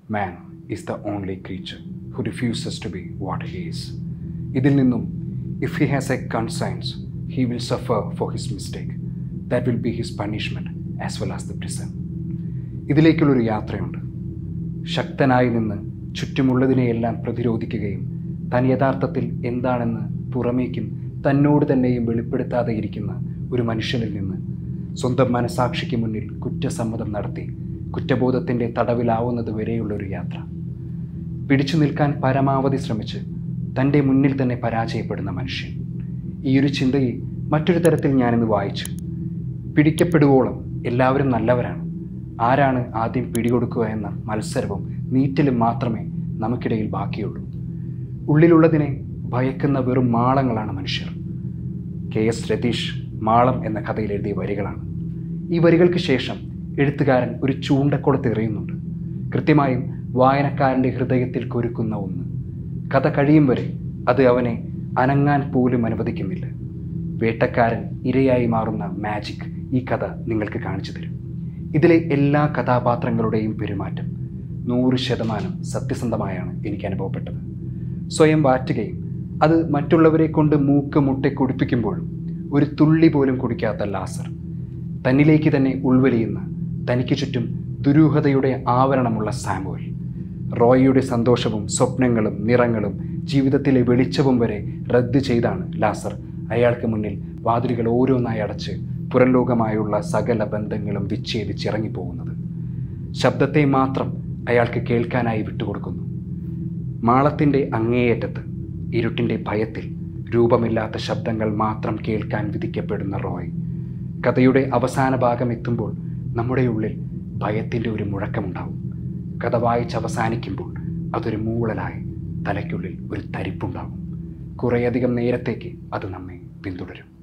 Man is the only creature who refuses to be what he is. ഇതിൽ നിന്നും if he has a conscience, he will suffer for his mistake. That will be his punishment as well as the prison. ഇതിലേക്കുള്ളൊരു യാത്രയുണ്ട്. ശക്തനായി നിന്ന് ചുറ്റുമുള്ളതിനെയെല്ലാം പ്രതിരോധിക്കുകയും താൻ യഥാർത്ഥത്തിൽ എന്താണെന്ന് പുറമേക്കും തന്നോട് തന്നെയും വെളിപ്പെടുത്താതെ ഇരിക്കുന്ന ഒരു മനുഷ്യനിൽ നിന്ന് സ്വന്തം മനസാക്ഷിക്ക് മുന്നിൽ കുറ്റസമ്മതം നടത്തി കുറ്റബോധത്തിൻ്റെ തടവിലാവുന്നത് വരെയുള്ളൊരു യാത്ര. പിടിച്ചു നിൽക്കാൻ പരമാവധി ശ്രമിച്ച് തൻ്റെ മുന്നിൽ തന്നെ പരാജയപ്പെടുന്ന മനുഷ്യൻ. ഈ ഒരു ചിന്തയെ മറ്റൊരു തരത്തിൽ ഞാനിന്ന് വായിച്ചു. പിടിക്കപ്പെടുവോളം എല്ലാവരും നല്ലവരാണ്, ആരാണ് ആദ്യം പിടികൊടുക്കുക എന്ന മത്സരവും നീറ്റലും മാത്രമേ നമുക്കിടയിൽ ബാക്കിയുള്ളൂ. ഉള്ളിലുള്ളതിനെ ഭയക്കുന്ന വെറും മാളങ്ങളാണ് മനുഷ്യർ. KS രതീഷ് മാളം എന്ന കഥയിൽ എഴുതിയ വരികളാണ്. ഈ വരികൾക്ക് ശേഷം എഴുത്തുകാരൻ ഒരു ചൂണ്ടക്കുളത്ത് എറിയുന്നുണ്ട്. കൃത്യമായും വായനക്കാരൻ്റെ ഹൃദയത്തിൽ കൊരുക്കുന്ന ഒന്ന്. കഥ കഴിയും വരെ അത് അവനെ അനങ്ങാൻ പോലും അനുവദിക്കുന്നില്ല. വേട്ടക്കാരൻ ഇരയായി മാറുന്ന മാജിക് ഈ കഥ നിങ്ങൾക്ക് കാണിച്ചു തരും. ഇതിലെ എല്ലാ കഥാപാത്രങ്ങളുടെയും പെരുമാറ്റം 100% സത്യസന്ധമായാണ് എനിക്ക് അനുഭവപ്പെട്ടത്. സ്വയം വാറ്റുകയും അത് മറ്റുള്ളവരെ കൊണ്ട് മൂക്ക് മുട്ടെ കുടിപ്പിക്കുമ്പോഴും ഒരു തുള്ളി പോലും കുടിക്കാത്ത ലാസർ, തന്നിലേക്ക് തന്നെ ഉൾവലിയുന്ന തനിക്ക് ചുറ്റും ദുരൂഹതയുടെ ആവരണമുള്ള സാമുവൽ, റോയിയുടെ സന്തോഷവും സ്വപ്നങ്ങളും നിറങ്ങളും ജീവിതത്തിലെ വെളിച്ചവും വരെ റദ്ദ് ചെയ്താണ് ലാസർ അയാൾക്ക് മുന്നിൽ വാതിലുകൾ ഓരോന്നായി അടച്ച് പുറം ലോകമായുള്ള സകല ബന്ധങ്ങളും വിച്ഛേദിച്ചിറങ്ങിപ്പോകുന്നത്. ശബ്ദത്തെ മാത്രം അയാൾക്ക് കേൾക്കാനായി വിട്ടുകൊടുക്കുന്നു. മാളത്തിൻ്റെ അങ്ങേയറ്റത്ത് ഇരുട്ടിൻ്റെ ഭയത്തിൽ രൂപമില്ലാത്ത ശബ്ദങ്ങൾ മാത്രം കേൾക്കാൻ വിധിക്കപ്പെടുന്ന റോയ്. കഥയുടെ അവസാന ഭാഗം എത്തുമ്പോൾ നമ്മുടെ ഉള്ളിൽ ഭയത്തിൻ്റെ ഒരു മുഴക്കമുണ്ടാവും. കഥ വായിച്ച് അവസാനിക്കുമ്പോൾ അതൊരു മൂളലായി തലയ്ക്കുള്ളിൽ ഒരു തരിപ്പുണ്ടാവും. കുറേയധികം നേരത്തേക്ക് അത് നമ്മെ പിന്തുടരും.